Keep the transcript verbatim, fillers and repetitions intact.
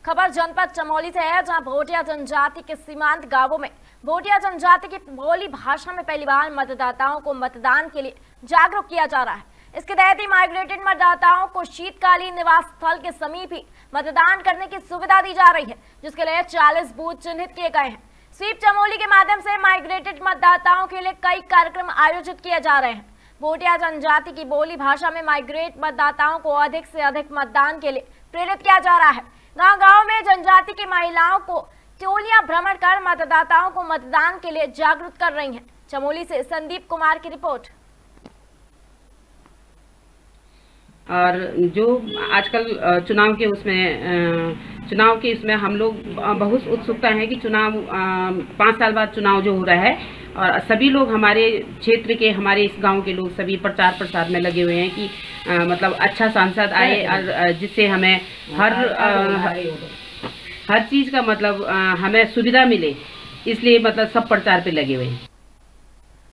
खबर जनपद चमोली से है, जहां भोटिया जनजाति के सीमांत गांवों में भोटिया जनजाति की बोली भाषा में पहली बार मतदाताओं को मतदान के लिए जागरूक किया जा रहा है। इसके तहत ही माइग्रेटेड मतदाताओं को शीतकालीन निवास स्थल के समीप ही मतदान करने की सुविधा दी जा रही है, जिसके लिए चालीस बूथ चिन्हित किए गए हैं। स्वीप चमोली के माध्यम से माइग्रेटेड मतदाताओं के लिए कई कार्यक्रम आयोजित किए जा रहे हैं। भोटिया जनजाति की बोली भाषा में माइग्रेट मतदाताओं को अधिक से अधिक मतदान के लिए प्रेरित किया जा रहा है। गांव गांव में जनजाति की महिलाओं को टोलियां भ्रमण कर मतदाताओं को मतदान के लिए जागरूक कर रही हैं। चमोली से संदीप कुमार की रिपोर्ट। और जो आजकल चुनाव के उसमें चुनाव के इसमें हम लोग बहुत उत्सुकता है कि चुनाव पाँच साल बाद चुनाव जो हो रहा है, और सभी लोग हमारे क्षेत्र के, हमारे इस गांव के लोग सभी प्रचार प्रसार में लगे हुए हैं कि आ, मतलब अच्छा सांसद आए और जिससे हमें हर आ, हर चीज़ का मतलब आ, हमें सुविधा मिले, इसलिए मतलब सब प्रचार पे लगे हुए हैं।